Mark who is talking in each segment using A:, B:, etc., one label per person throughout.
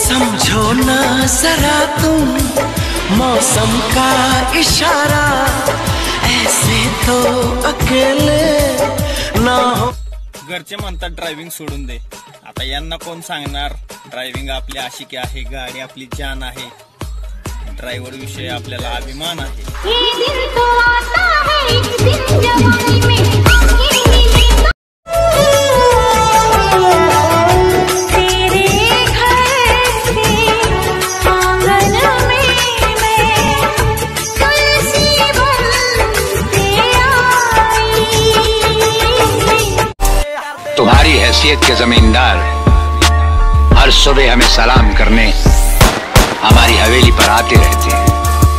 A: समझो ना जरा तुम मौसम का इशारा, ऐसे तो अकेले ना हो।
B: घरचे म्हणतात ड्रायव्हिंग सोडून दे, आता यांना कोण सांगणार? ड्रायव्हिंग आपली आशिकी आहे, गाडी आपली जान आहे, ड्रायव्हर विषयी आपल्याला अभिमान आहे।
C: तुम्हारी हैसियत के जमींदार हर सुबह हमें सलाम करने हमारी हवेली पर आते रहते हैं।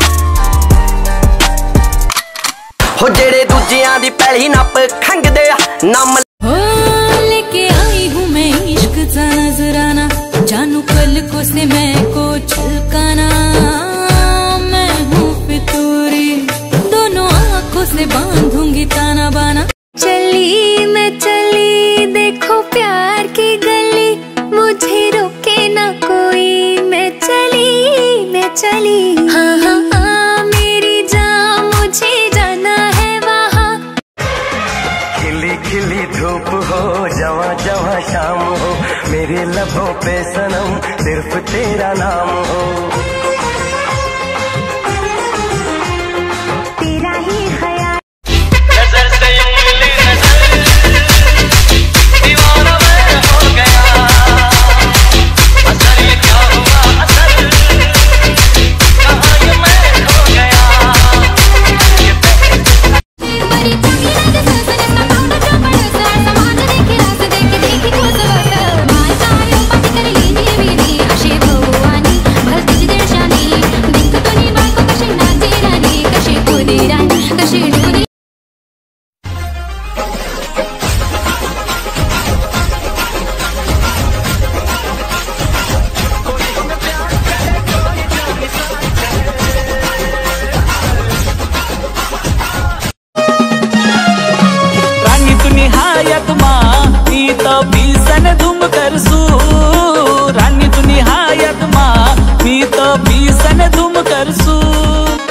D: हो जेड़े दूजियां दी पैली नप खंगदे नम
E: लेके आई हूँ मैं इश्क सा नजराना, जानू कल को से मैं को छलकाना। मैं हूँ फितूरी, दोनों आँखों से बांधूंगी ताना बाना। चली मैं चली, देखो प्यार की गली, मुझे रोके ना कोई। मैं चली हाँ हाँ हाँ मेरी जान, मुझे जाना है वहाँ।
A: खिली खिली धूप हो, जवां जवां शाम हो, मेरे लबों पे सनम सिर्फ तेरा नाम हो।
E: तेरा ही ख्याल
A: नजर से उंगली नजर, दीवाना मैं हो गया। असर ये क्या हुआ असर, कहाँ ये मैं हो गया।
F: भीषण धूम करसू रानी तू निहायत माँ, मी तो भीषण धूम करसू।